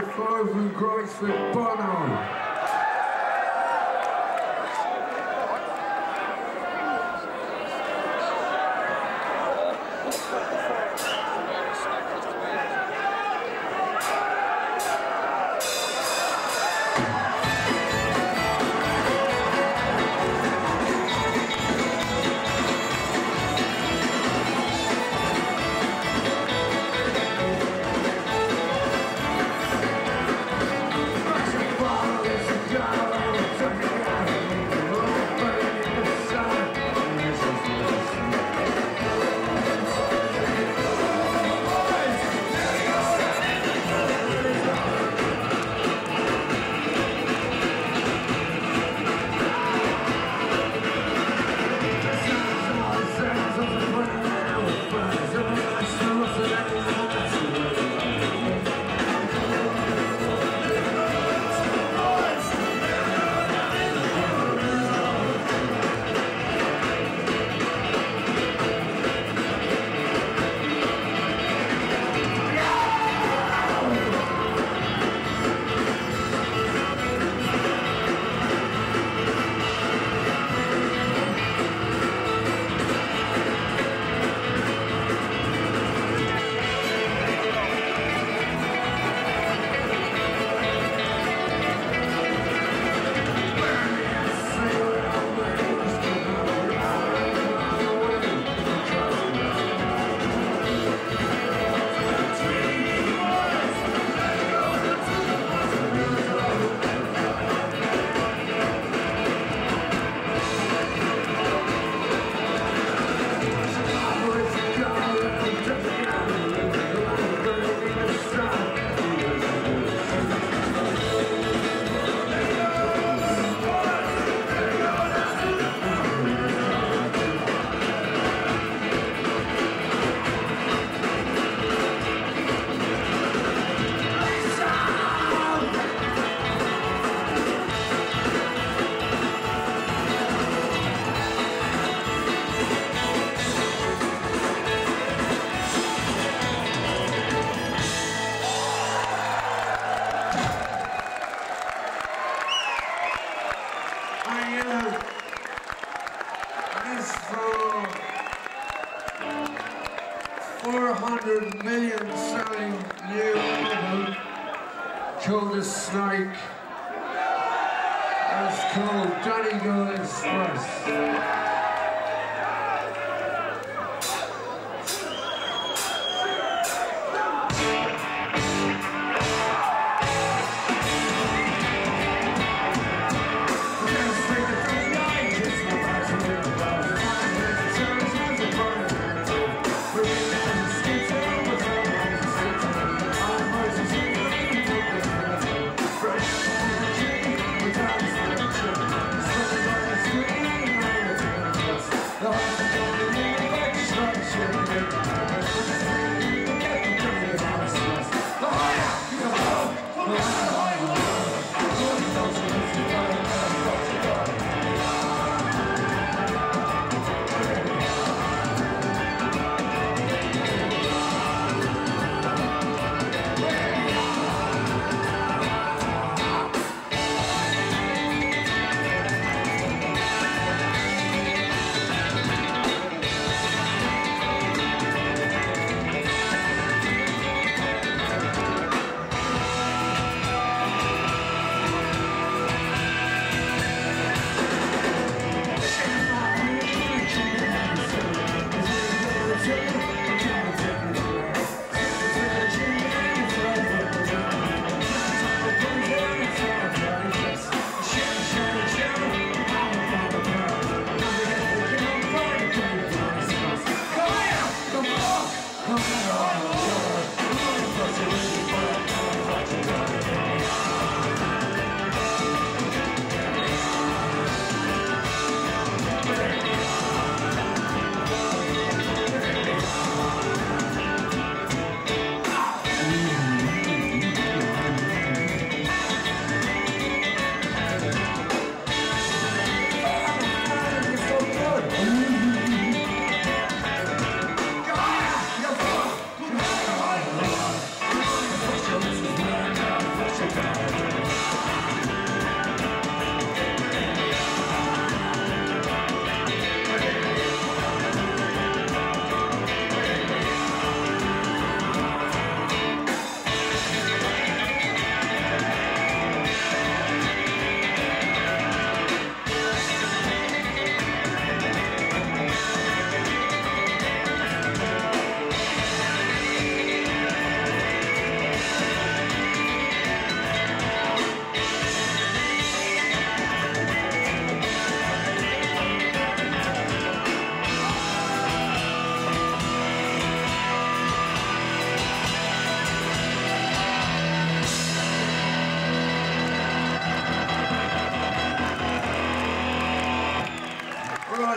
4 from Croix for Bono. This for 400 million selling new album called The Snake. It's called Danny Go Express.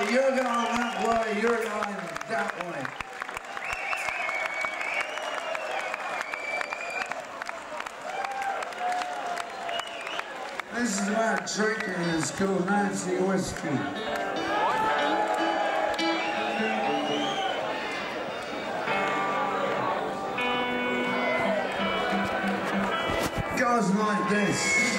you're going that way, you're going that way. This is about drinking, it's called Nancy Whiskey. Goes like this.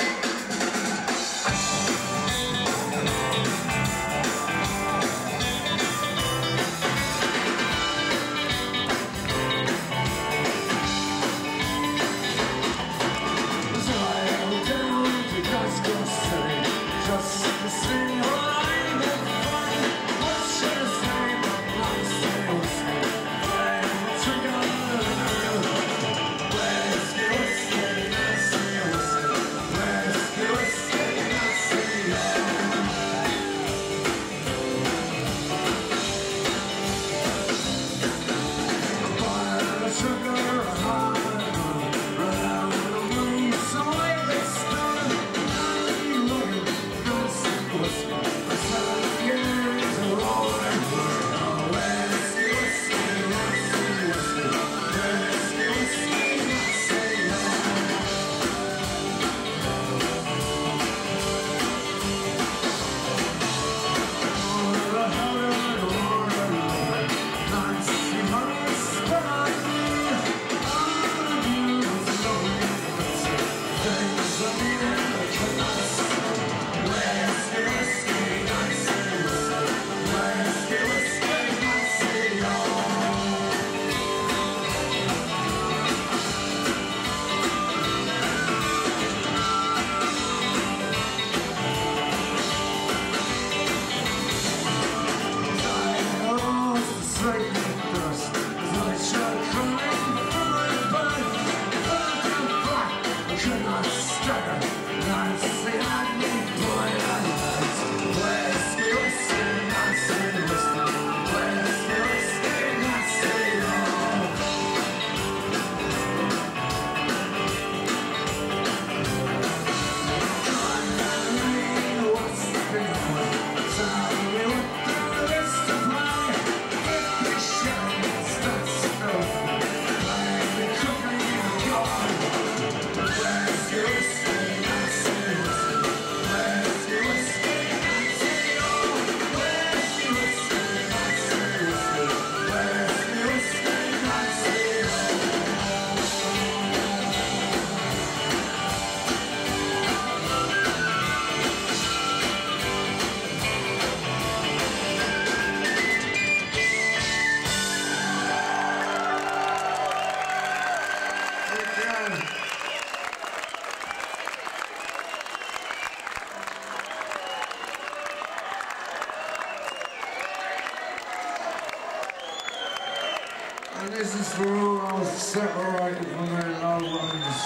And this is for all those separated from their loved ones.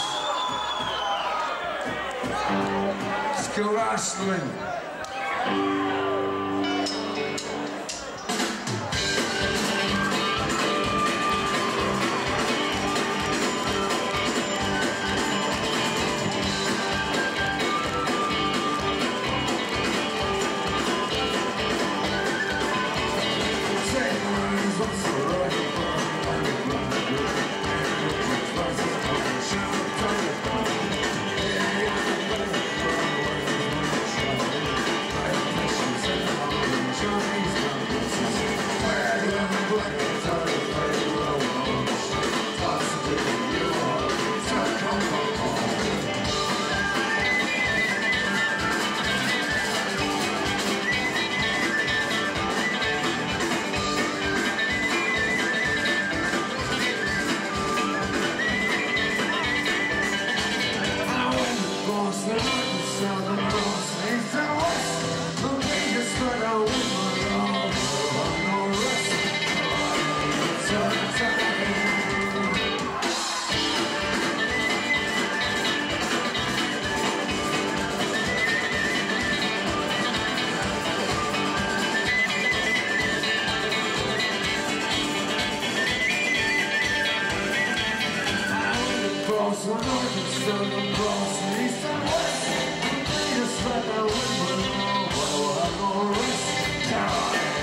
It's called Ashling. Just like I win, but I won't risk.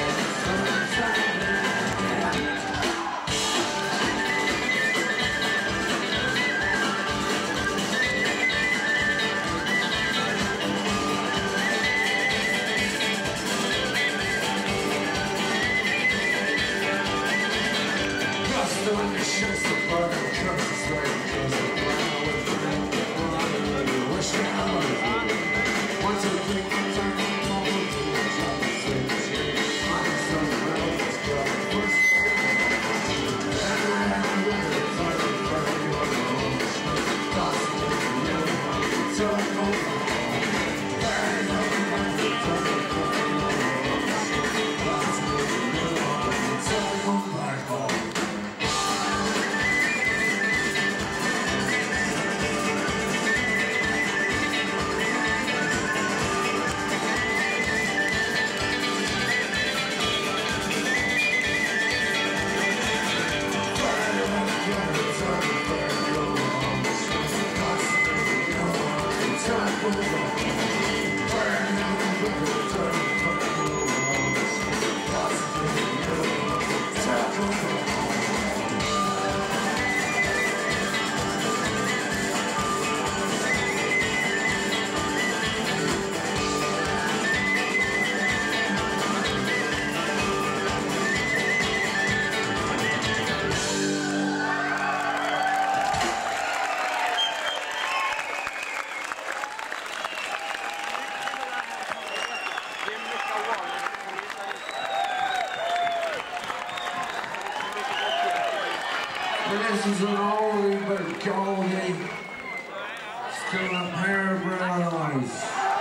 This is an oldie but goldie. Still a pair of brown eyes.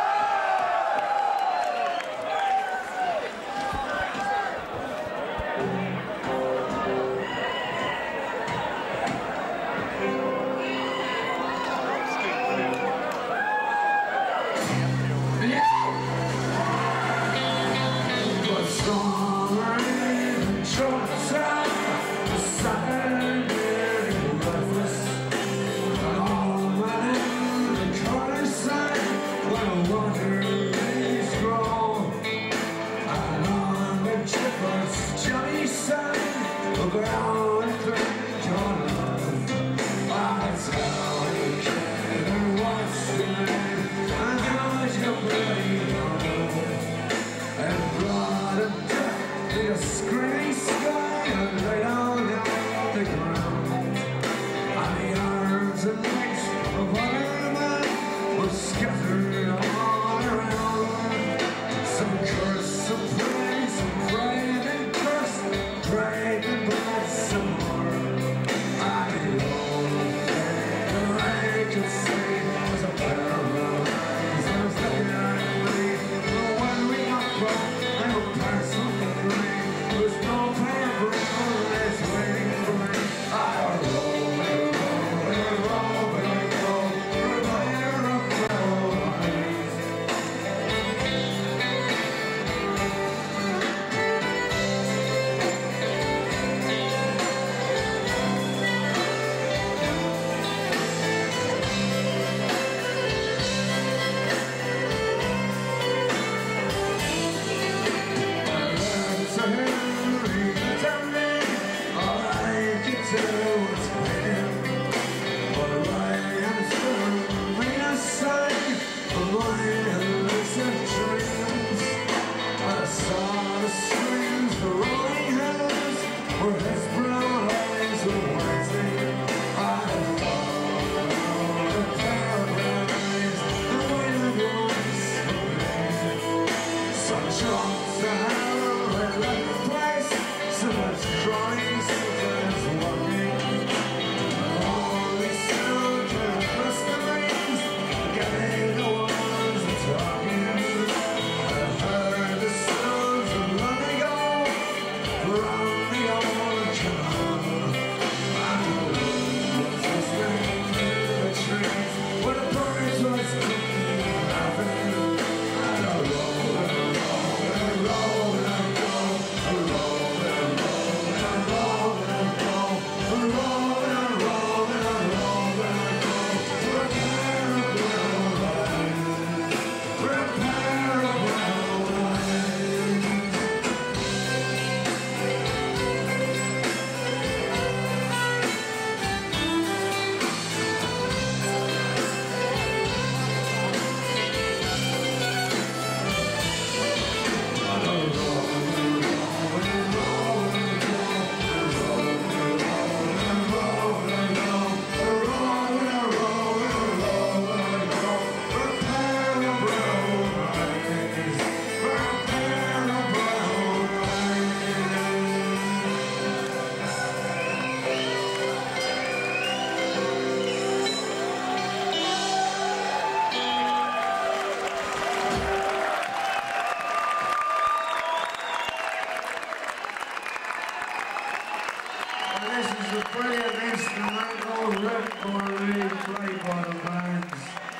This is a brilliant instrumental record played by the bands.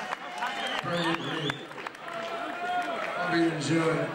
Brilliantly. Hope you enjoy it.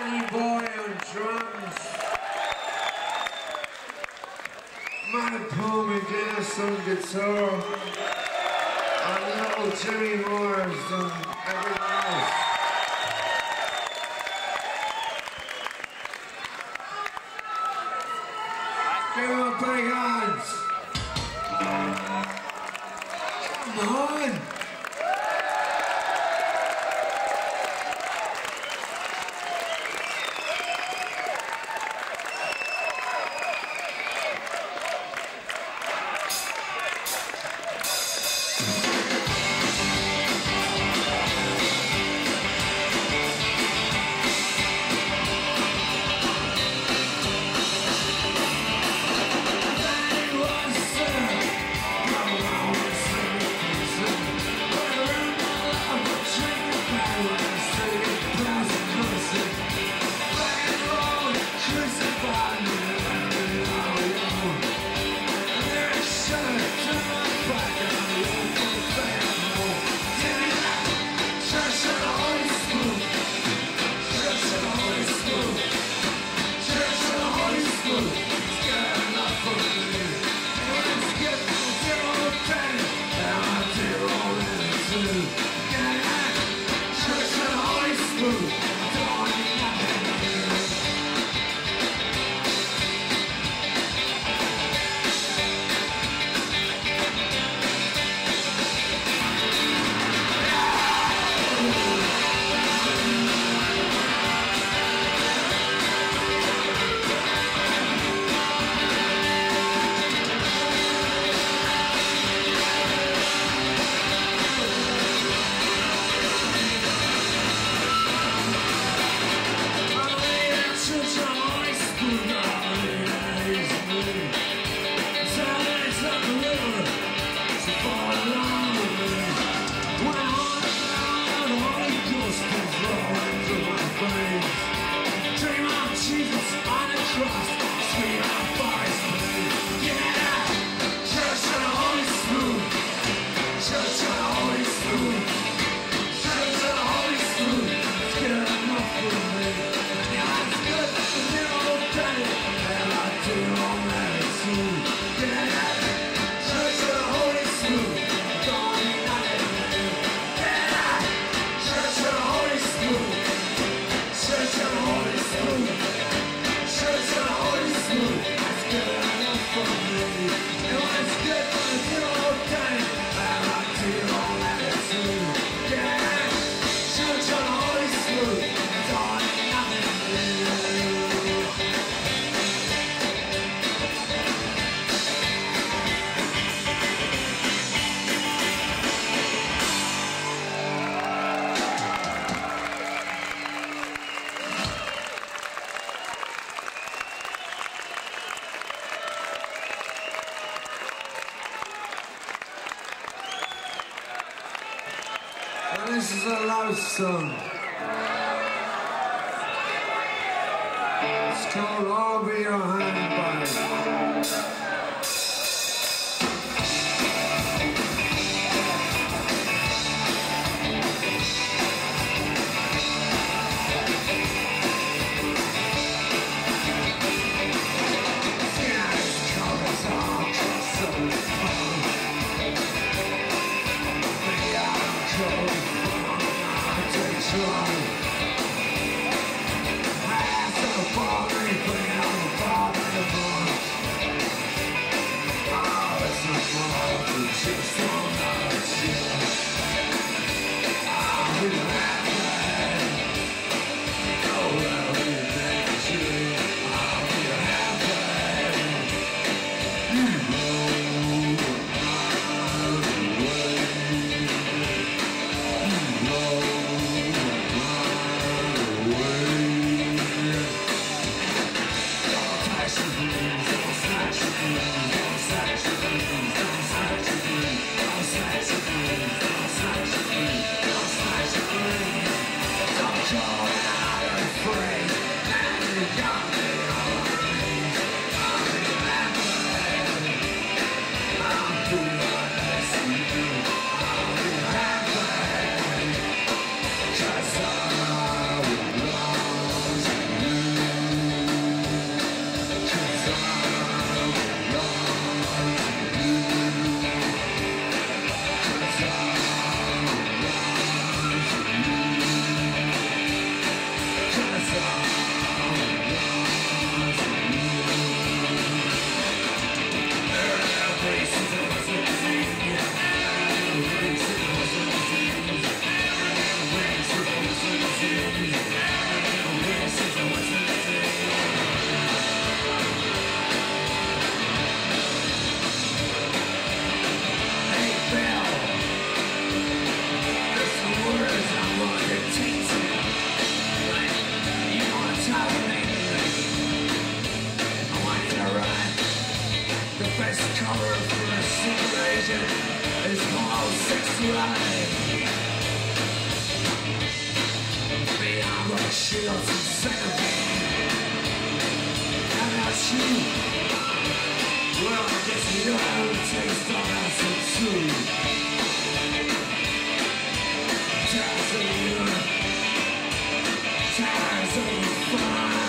Danny Boy on drums, Matt Paul McGuinness on guitar, and little Jimmy Moore's on everything else. Give him a big hands. Come on. This is a love song. It's called I'll Be Your Handbag. right. Beyond the shields and sand. And that's you. Well, I guess you know how to taste all acid too. Ties of you. Ties of the fire.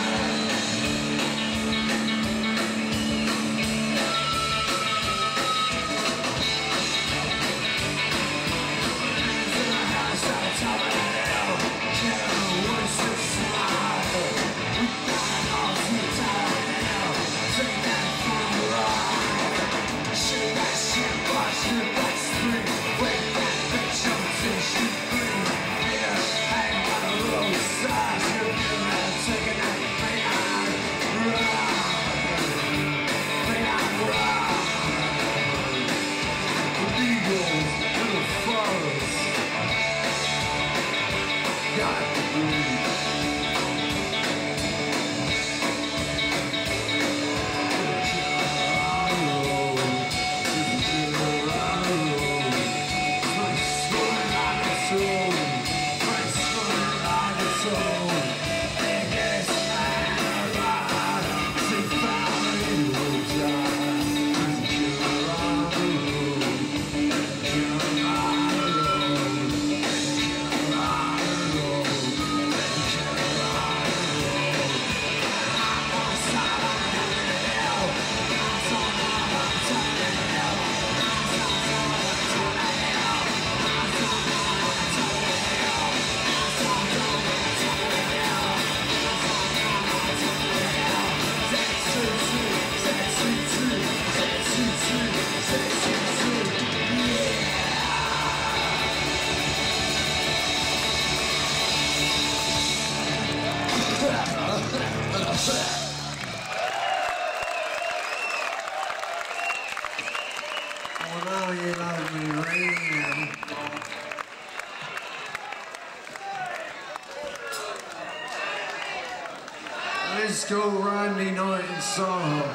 Let's go Rodney night in Soho.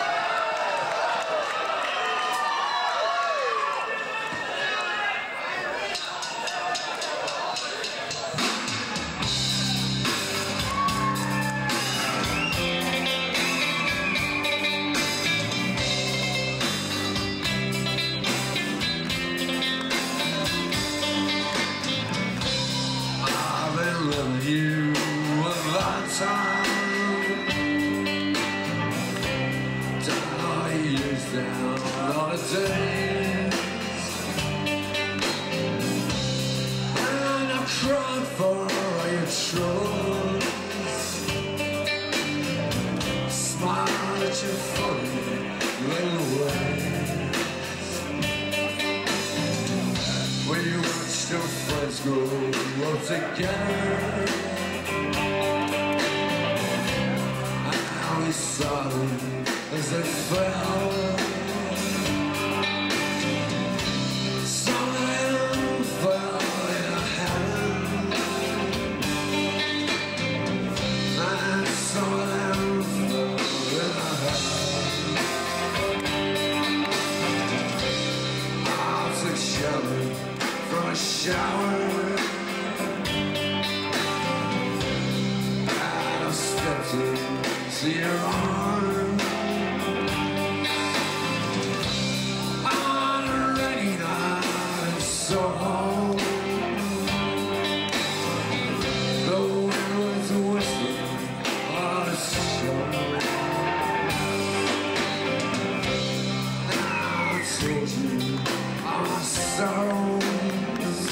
I've been loving you a long time. Down all the days, and I cried for all your troubles. Smile at your funny little ways. When you watched your friends grow up together, and how we saw them as they fell. Some of them fell in a hand, and some of them fell in a hand. I took shelter from a shower, and I stepped into your arms. Sorrows,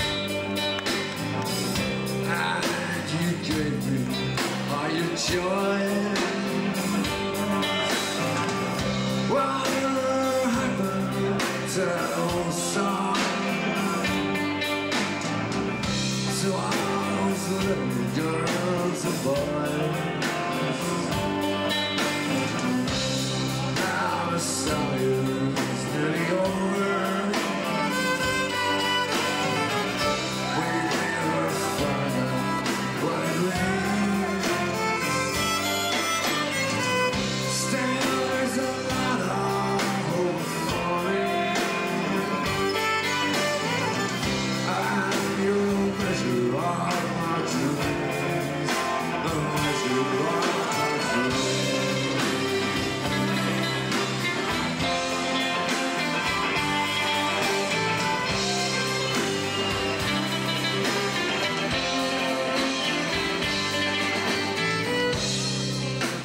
and you gave me all your joy. What happened to that old song? To all those little girls and boys. Now the song is nearly over.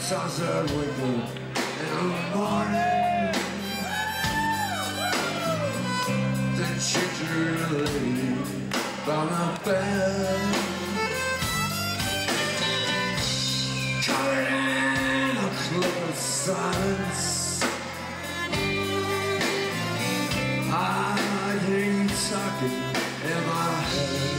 sunset window in the morning. Then she drew a lady from the bed, covered in a cloak of silence. I hear you talking in my head.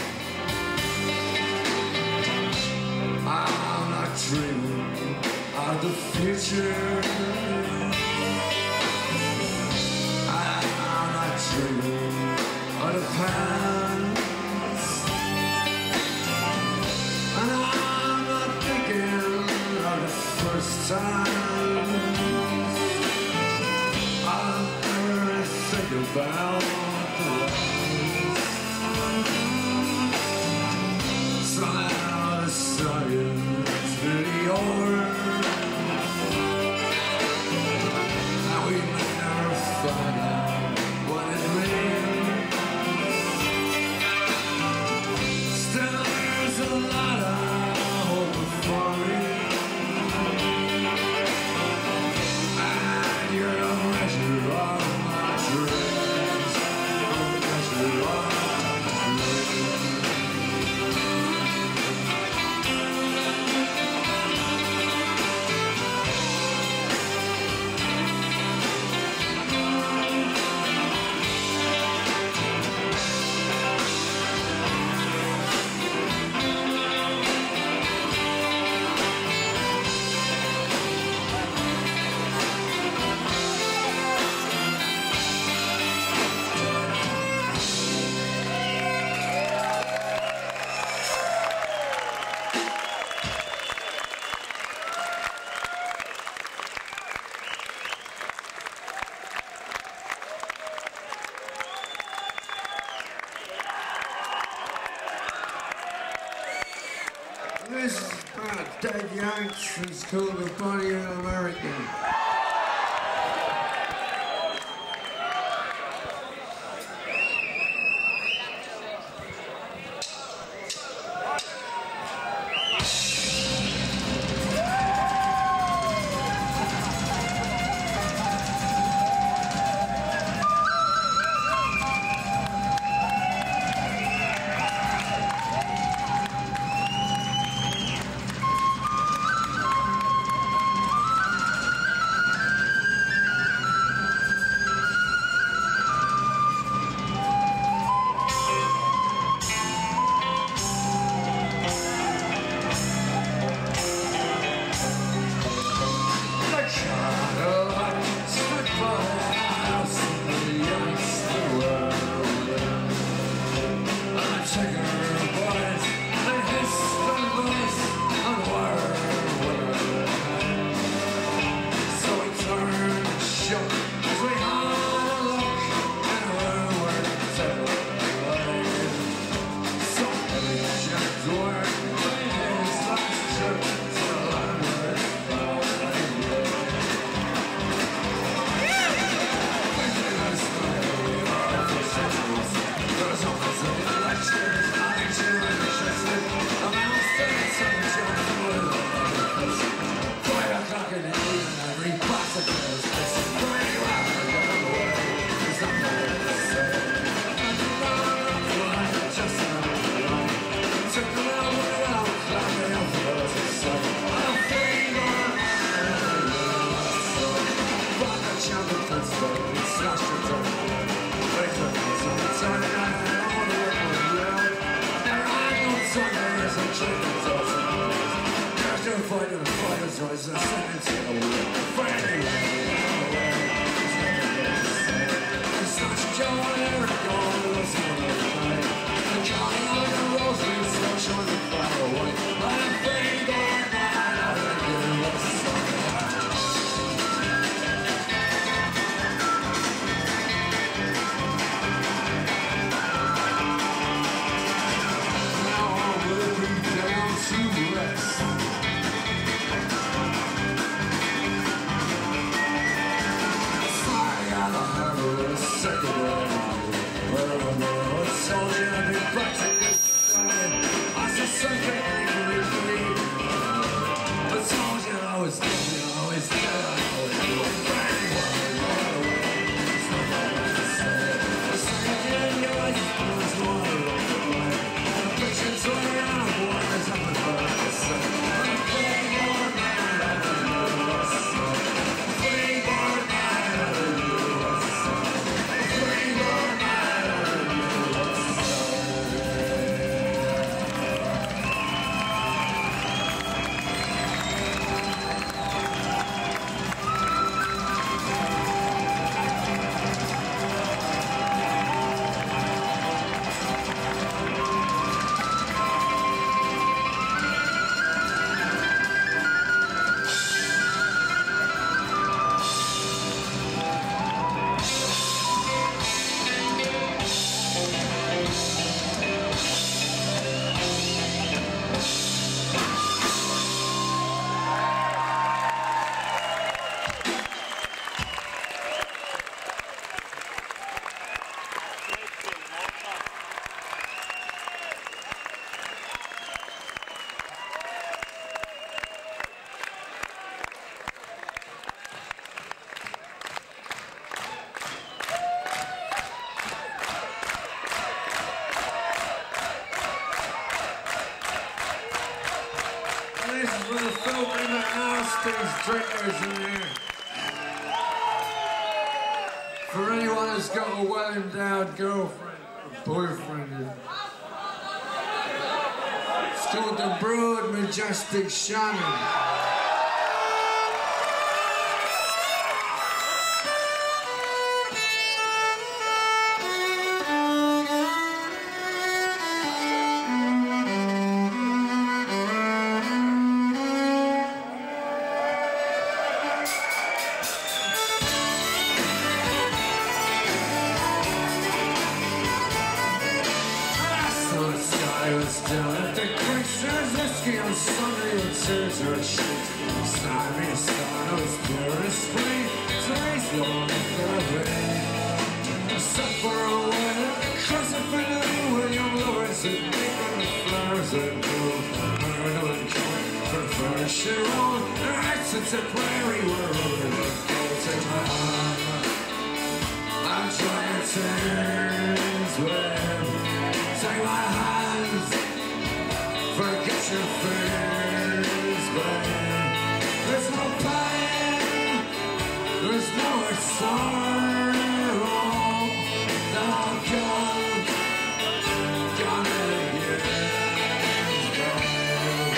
I'm not dreaming of the future. I'm not dreaming of the past. And I'm not thinking of the first time I'll ever think about the last. Somehow the science really over, and we may never find out what it means. Still there's a lot of hope for me, and you're a measure of my dreams, a measure of my dreams. This is about dead Yanks. It's called The Body of an American. Soldier, I'll be back to you. for the filthy nasties drinkers in here. For anyone who's got a well-endowed girlfriend or boyfriend. It's called the Broad Majestic Shannon. Down at the creek, there's whiskey on Sunday with tears or shit. Beside me, a star was pure as spring. Today's the only thing. I sat for a while, crucifix with young lords that make on the flowers that grew. Murder and coin for first and wrong. Their accents at prairie were over the boats in my arm. I'm trying to tears with take my hands. Forget your fears, babe. There's no pain, there's no more sorrow. Now I'm gone in the years, babe.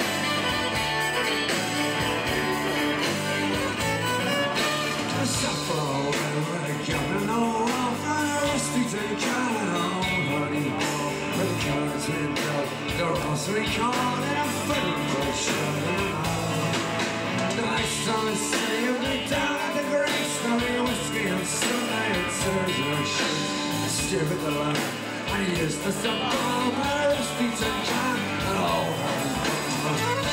I suffer when I come to know I'm rusty to the kind of honey hole. With the cards we built, they're also recalled in a federal show. Nice time to see me down at the gravestone. Whiskey on Sunday and Thursday. Stupid the line, and he used to stop all my rusty to can and all her.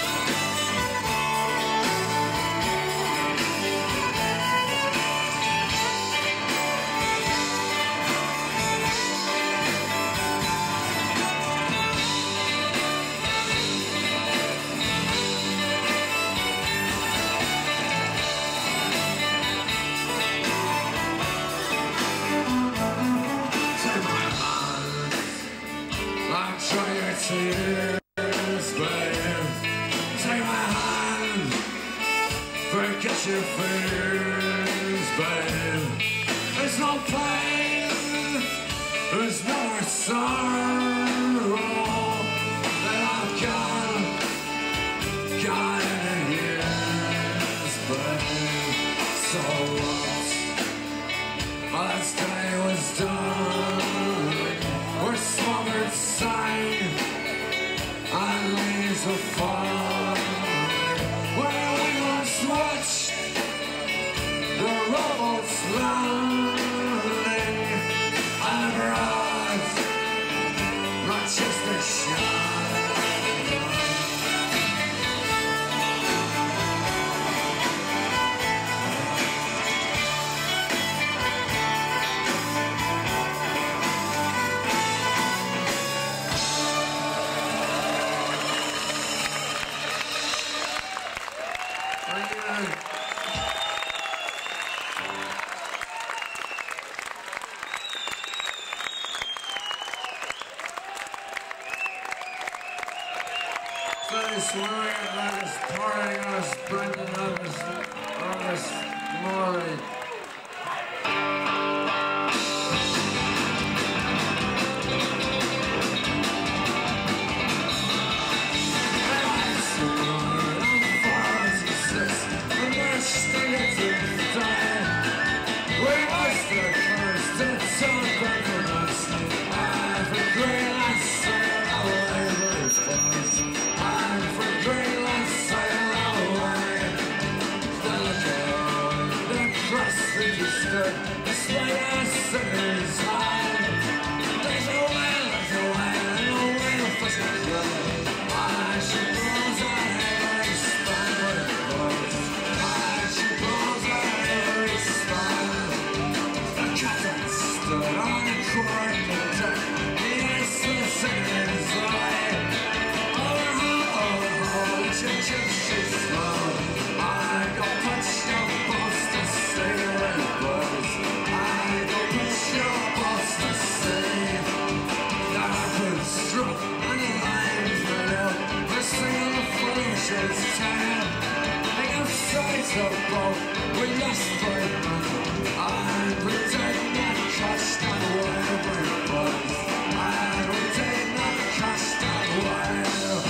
Try your tears, babe. Take my hand, forget your fears, babe. There's no pain, there's no more sorrow. That I've gone in the years, babe. So what? My last day was done. We're smothered sighing on leaves of fall. Where we once watched the rowboats landing on broad Rochester shore. This morning, that is pouring us, Brendan August Morley. Cross boat. We lost for a month, and we did not catch that wave, boys. And we did not catch that wave.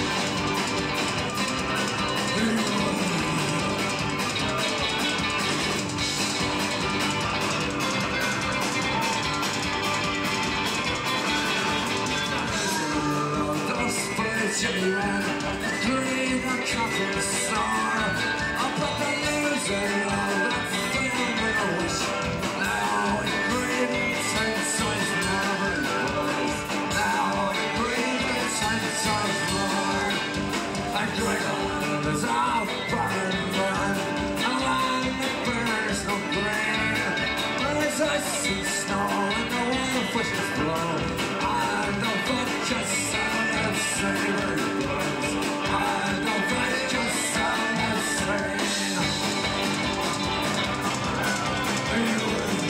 Jimmy ran, green and cotton star. I'll put the loser on that film with a wish. Now in green and 10 times more, boys. Now in green and 10 times more. And Gregor is our barren man, and land that bears no grain. There's ice and snow and the wild bushes blow, and the vodka sound of savory blows, and the vodka sound of savory. You and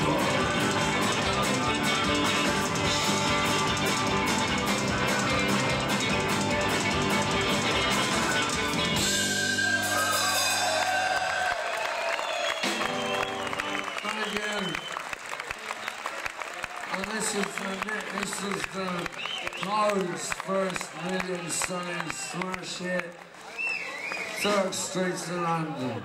again, and this is the Cloud's first million-selling smash hit, Dark Streets of London.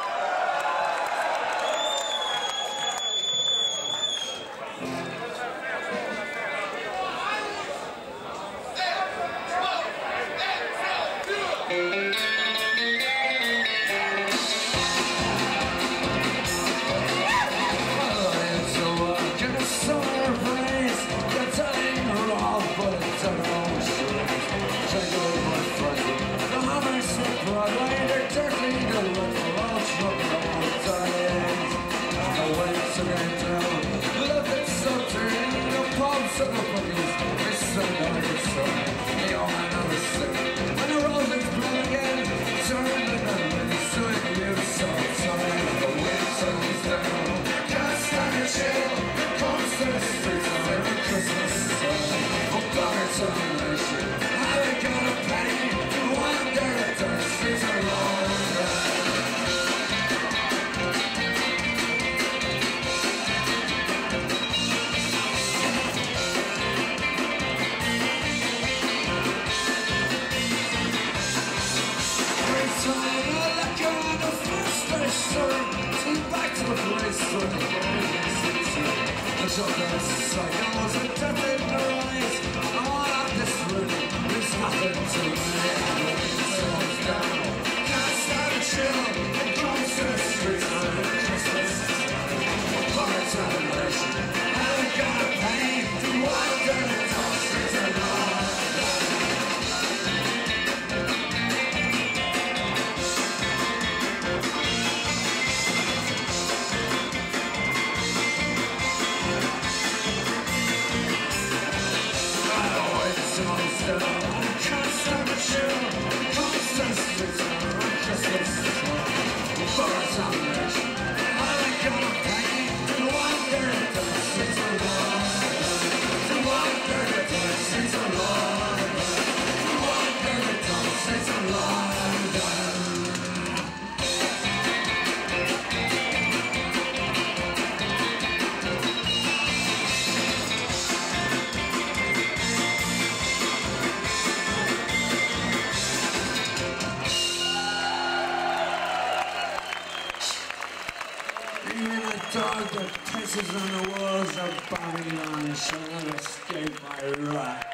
Dog that pisses on the walls of Babylon shall not escape my wrath.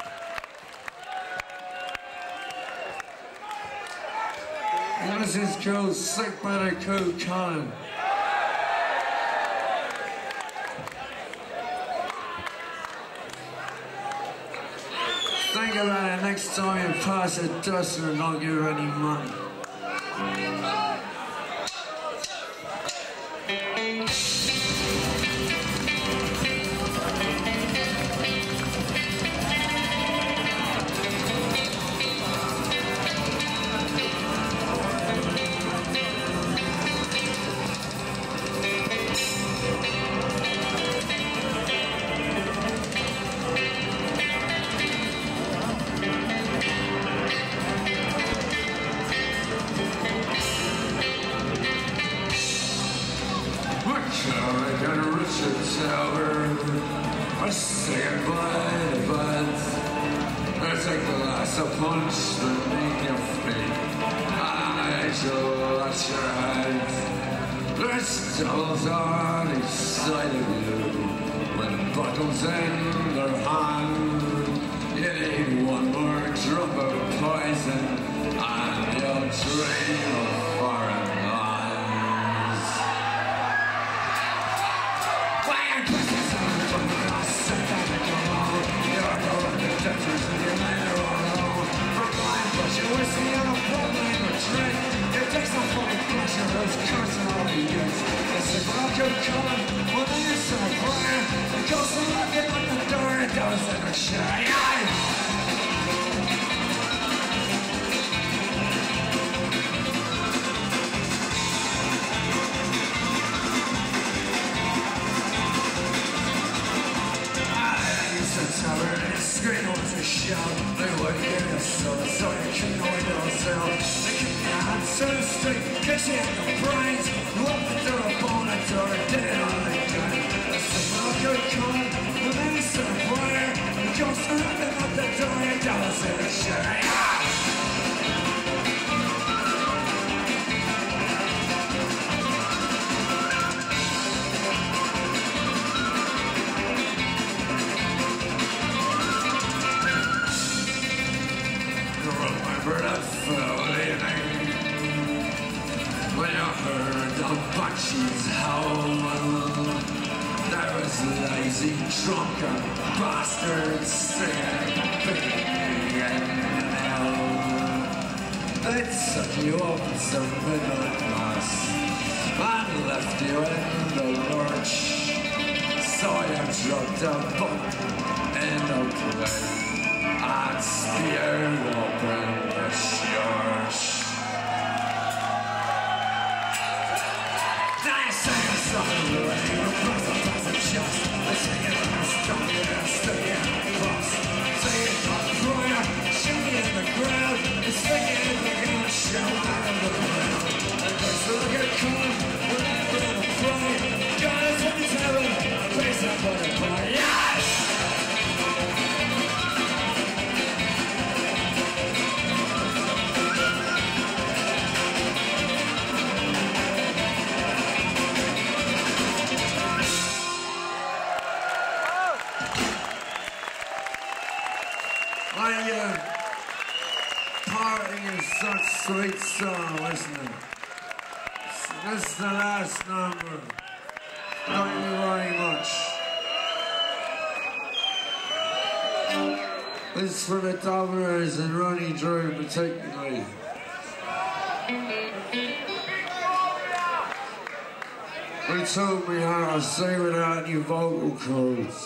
And this is called Sick by the Cool Colin. Think about it next time you pass a duster and I'll give you any money. sober. I say goodbye to buds. I take the last of punch that make you fake. I watch your head. There's devils on each side of you. When buckles in their hand, you need one more drop of poison, and you'll dream of foreign lands. Fire presses on the door, I sit down and go on. You're going to dentures and your men are all alone. For blind but you whiskey on a bloodline retreat. It takes no fucking pleasure, who's cursing all the youth. It's a broken color, when you say a prayer. It goes to looking at the door, it does in a shade. Screen was a shout, they wouldn't give you a soul, so you kick the windows out. They kick your hands to the street, kick you in the brains. Look through a bone and door, did it all again. It's a good call, the minister of prayer. It goes to nothing but the door, it does in a shade. When I heard the banshees howl, there was lazy, drunken bastards singing big and hell. They'd suck you up in some midnight mass and left you in the lurch. Saw you dropped a bump in the plane and speared open the church. Something the rain, the present doesn't just. I sing it like a stone, yeah, stick it across. Sing it like a prayer, shake it in the ground. It's singing in the ground, shout out of the ground. And there's a look at come, we're never gonna pray. God is in his heaven, praise him for the prayer. Yes! Parting is such sweet song, listening. This is the last number. Thank you very much. This is for the Dominers and Ronnie Drew particularly. They told me how to sing without any vocal cords.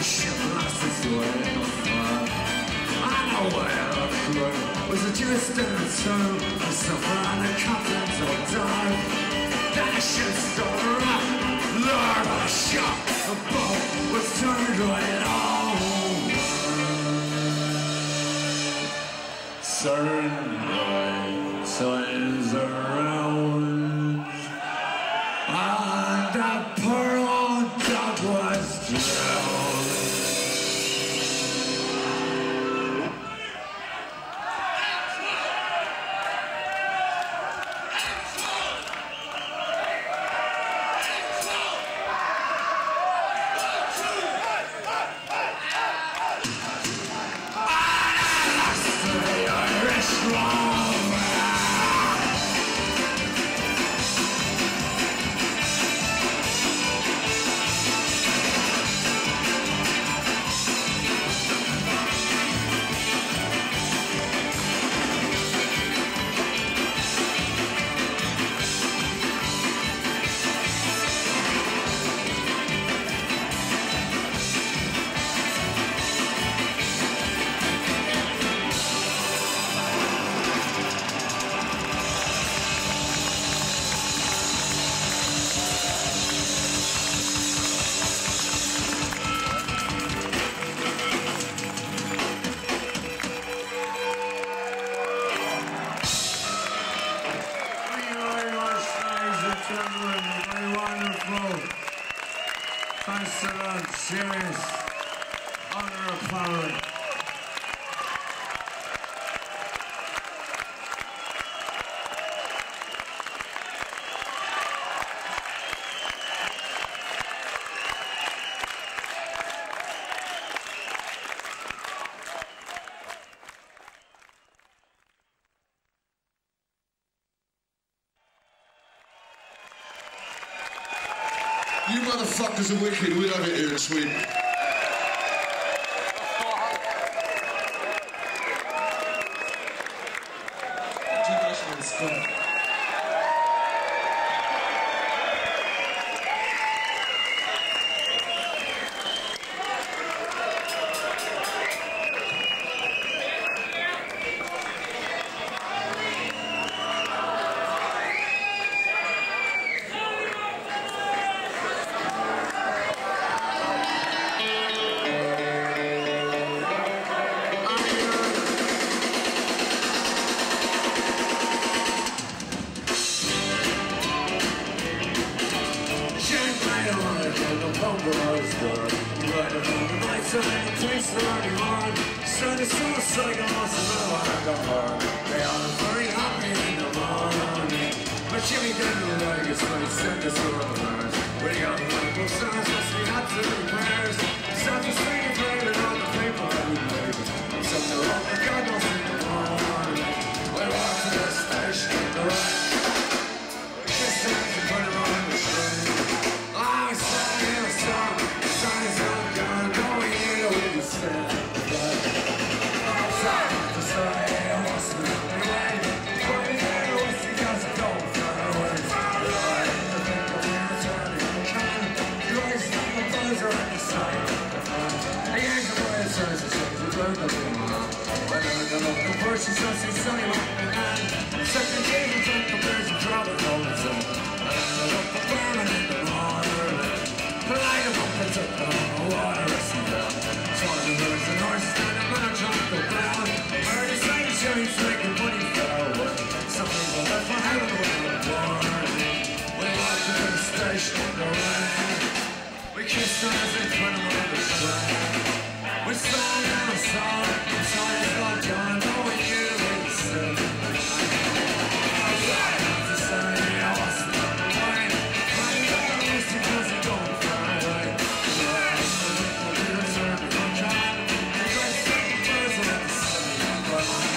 ship lost its way on fire. Unaware of the crew was a distant tomb. The suffer and the captains all died. Then the ship started up, Lord of a shot. The boat was turned right over. Certain bright signs around, and the pearl dog was drowned. Very wonderful. Thanks a lot. Serious honor of power. You motherfuckers are wicked, we love it here in Sweden. Jimmy didn't like his face, sent us to the bars. We got the local stars, must be up to the prayers. Such a singing prayer and all the people that we made. Such a long the God knows in the morning. We walked to the station on the right. We kissed hands and put him on the train. I sang in a song, the sun is not gone, going here with the stand. I'm sorry to say, I wasn't on the way. But in there was because I don't. She says she's sunny with my hand. Second day we drink the beers and drop it all the time. And I look for burning in the water. The light of up and took the water is down. Saw the birds and horses standing when I jumped the ground. Heard the same cherry flick and when he fell away. Some people left my head with the water. We walked to the station in the rain. We kissed her as they put him on the train. We sang and a song, I'm sorry it's not gone, knowing you would say. I was right to say I wasn't on the way. But you got lost because you don't fly away. So I was the little bit of turn to come down. You guys take the birds and let the sun go on.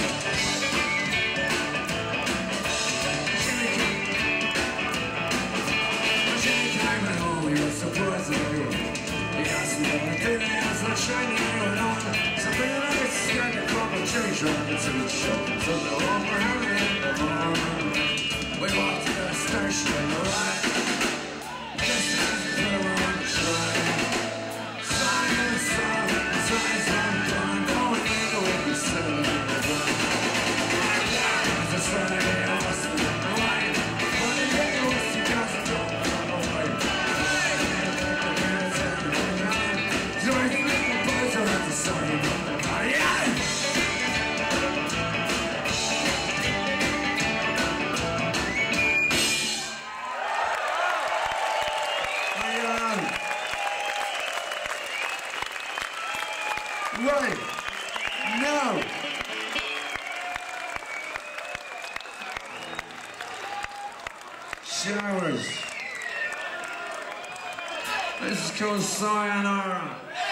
Jimmy came at home, he was surprised at me. He asked me what I did, and I was like shining. Something that I scared to come and change around into the show. So the home we're having in the morning. We walked to the station on the right. Kissed hands and put them on the train. Sang and sang. Right now. Showers. This is called Sayonara.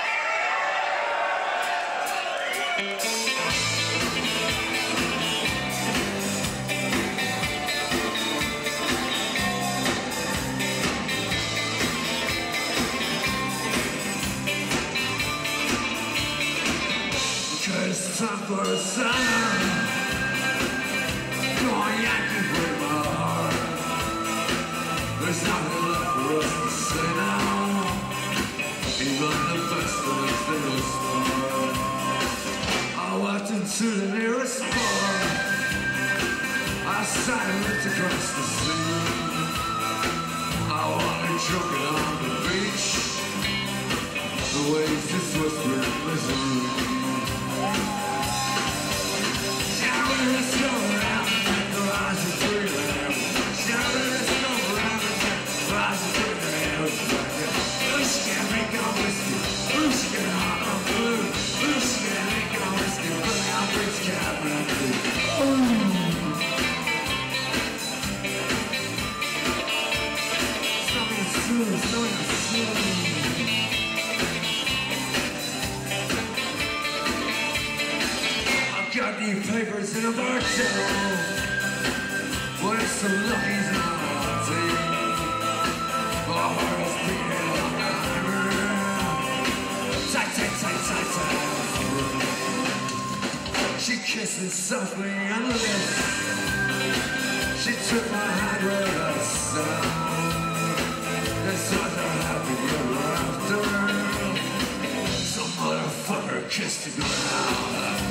It's time for a sign. Go on, Yankee, break my heart. There's nothing left for us to say now. Even the best of us did start. I walked into the nearest bar. I silent across the sea. I wanted drunken on the beach. The waves just whispered misery. Let's go around and the rise of freedom. Let's go around and the rise of freedom. Who's gonna make a whiskey? Who's gonna hop on blue? Who's gonna make a whiskey? Put out bridge cap and something's true, something's true. Got new papers in a bar table. What if some luckies on our team? My heart is beating like a hammer. Tight, tight, tight, tight, tight. She kissed me softly on the lips. She took my hand right out of sound. This was a happy ever after. Some motherfucker kissed the ground.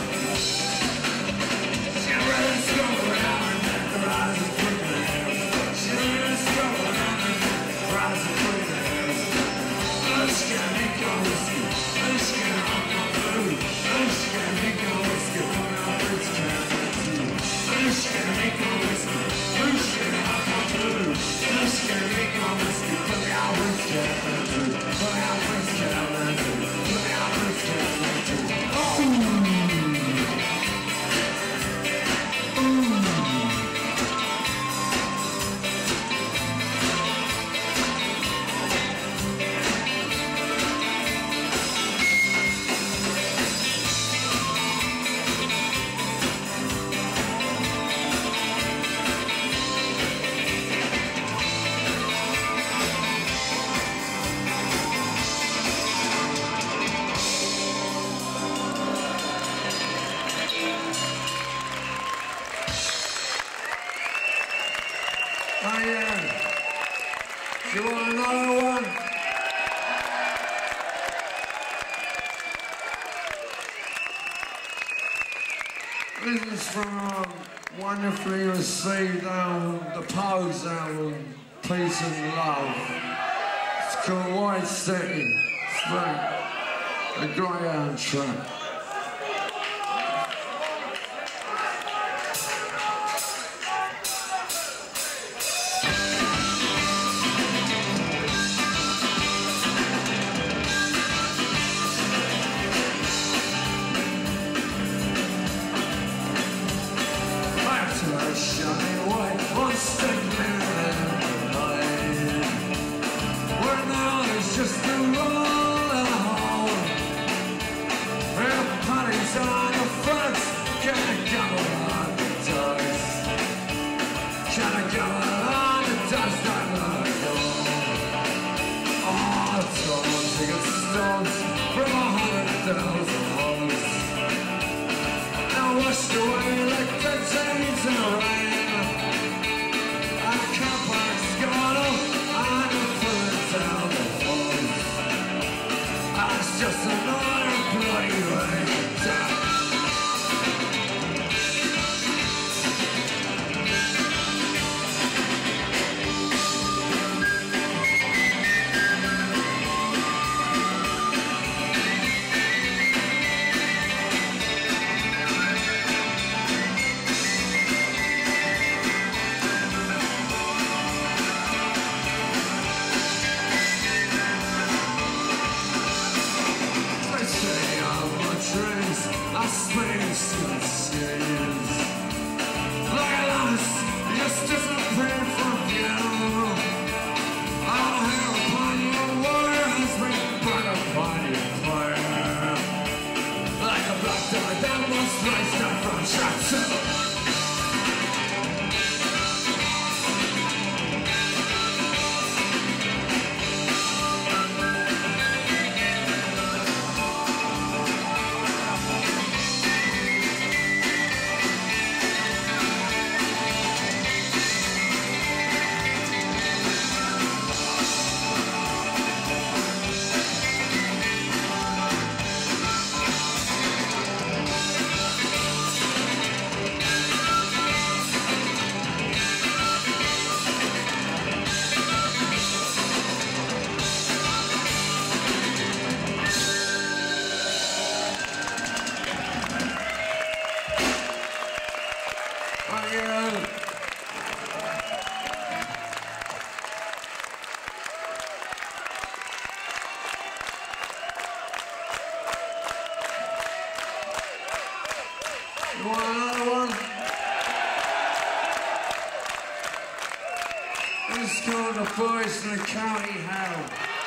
Let's go around and the rise of freedom. Let's go around and the rise of freedom. Let's get me go whiskey. Let's get on the blue. Let's get me go whiskey. Put out bridge cap. Let's get me go whiskey. Let's get on the blue. Let's get me go whiskey. Put out bridge cap. Put out bridge cap. Put out bridge cap. Oh! You want another one? This is from wonderfully received album, the Pose album, Peace and Love. It's called White City. It's like a Greyhound track. Just a roll and a hole. Everybody's on the front, can't go on the dust. Can't go on the dust, I'm gonna go. Oh, stones, they get stones from 100,000 holes. And washed away like the days in the rain. I can't find a scholar, I can pull it down. It's just another bloody rain time. You want another one? This is called The Boys from the County Hell.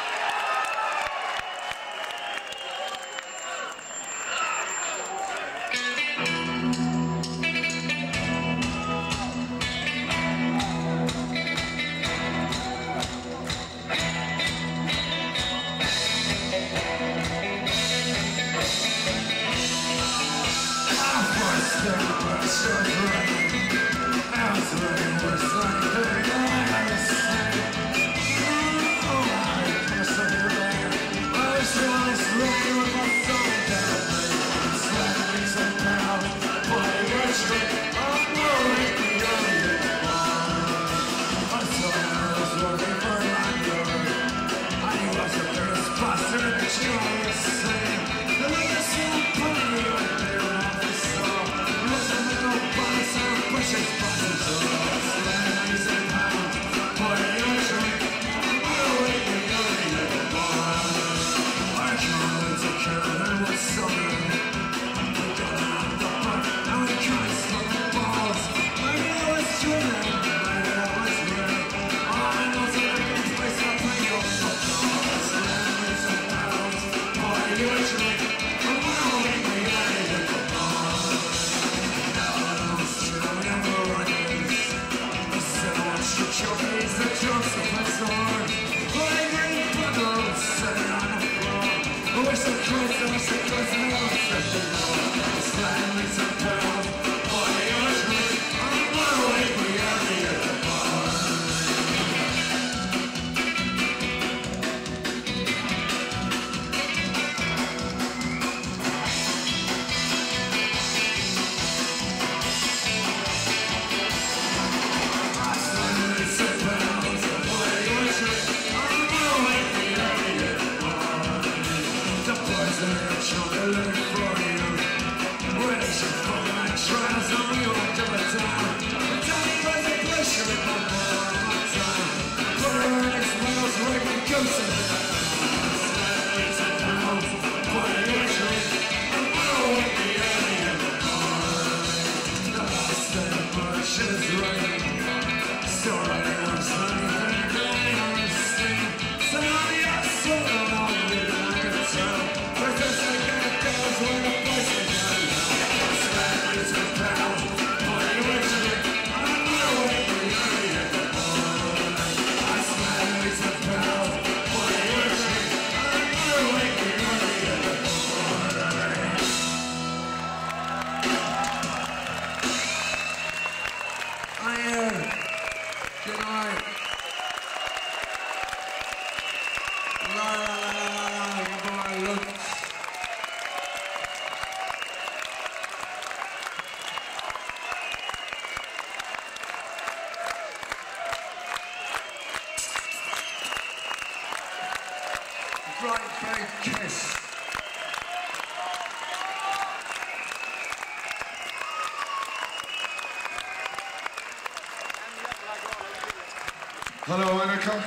Hello, Annika.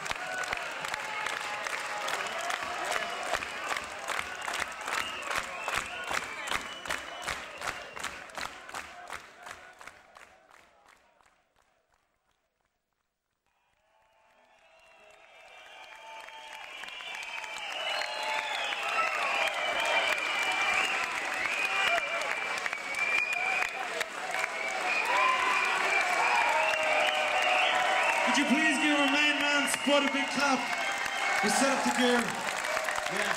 Would you please give our main man Spud a big clap? We set up the gear. Yeah.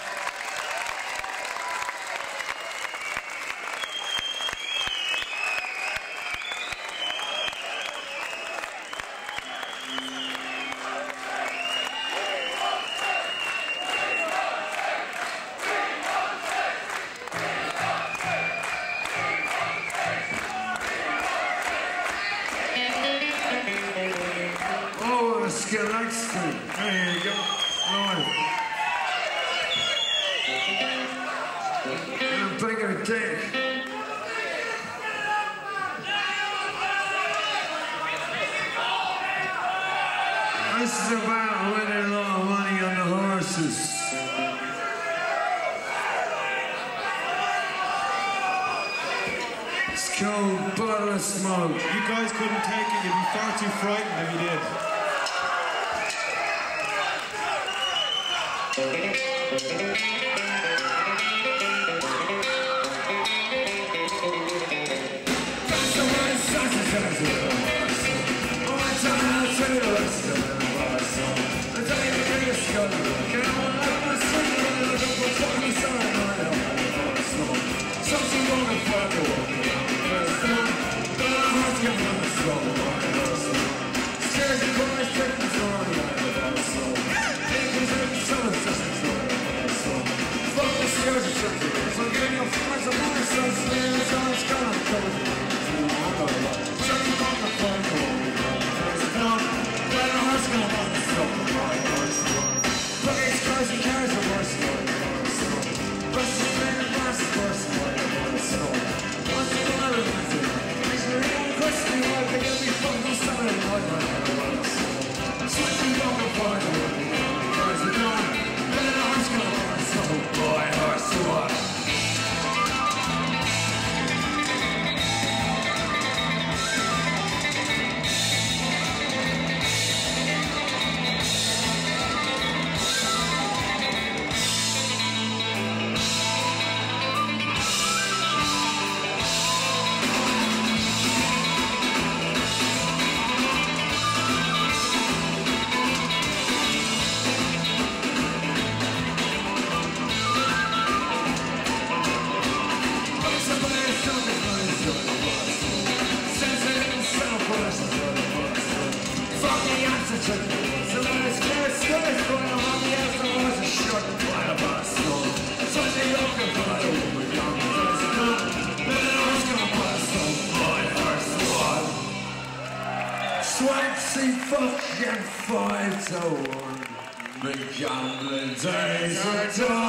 There you go. Lord. And a bigger dick. This is about winning a lot of money on the horses. cold bottle of smoke. You guys couldn't take it, you'd be far too frightened if you did. Fucking 5 to 1. The gambling days are done.